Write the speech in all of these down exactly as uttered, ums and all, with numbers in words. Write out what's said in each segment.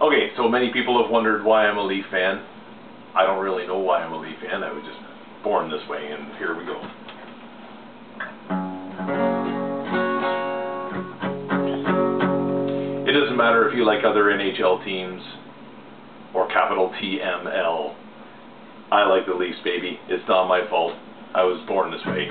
Okay, so many people have wondered why I'm a Leaf fan. I don't really know why I'm a Leaf fan. I was just born this way, and here we go. It doesn't matter if you like other N H L teams or capital T M L. I like the Leafs, baby. It's not my fault. I was born this way.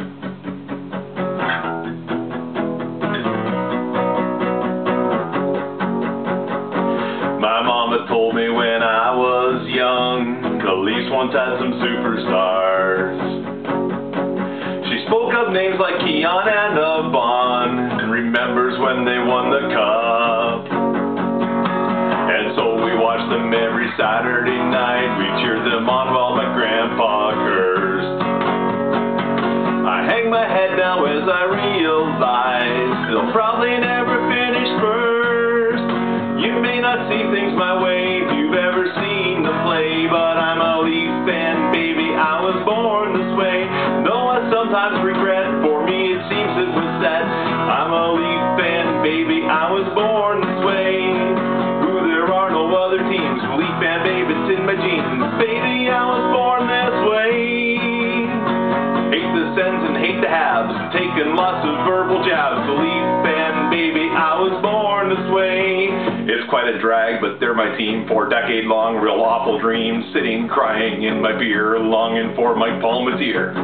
My mama told me when I was young, the Leafs once had some superstars. She spoke of names like Keon and Bond, and remembers when they won the cup. And so we watched them every Saturday night. We cheered them on while my grandpa cursed. I hang my head now as I realize they'll probably never finish first. You may not see things my way if you've ever seen them play, but I'm a Leaf fan, baby, I was born this way. Though I sometimes regret, for me it seems it was set. I'm a Leaf fan, baby, I was born this way. Ooh, there are no other teams. Leaf fan, baby, it's in my genes. Baby, I was born this way. Hate the Sens and hate the Habs, taking lots of verbal jabs. The Leaf fan, baby, I was born this way. It's quite a drag, but they're my team for decade-long, real awful dreams. Sitting crying in my beer, longing for Mike Palmateer.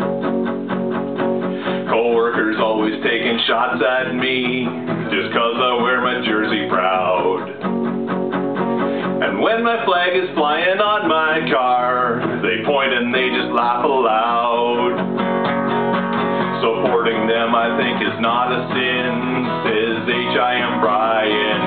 Co-workers always taking shots at me, just cause I wear my jersey proud. And when my flag is flying on my car, they point and they just laugh aloud. Supporting them I think is not a sin, says H I M Brian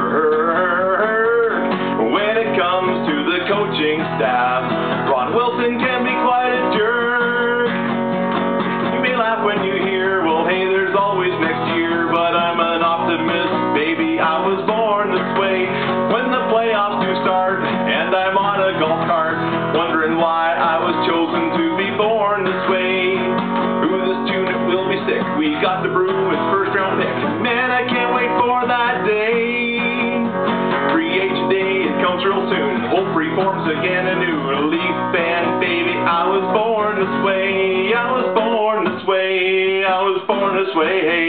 Burke. When it comes to the coaching staff, Ron Wilson can be quite a jerk. You may laugh when you hear, well hey, there's always next year, but I'm an optimist, baby, I was born this way. When the playoffs do start, and I'm on a golf cart, wondering why I was chosen to be born this way. Ooh, this tune will be sick. We got the Bruins first round pick. Man, I can't wait for that day. Free agent day, it comes real soon. Hope reforms again anew. A Leaf fan, baby, I was born this way. I was born this way. I was born this way.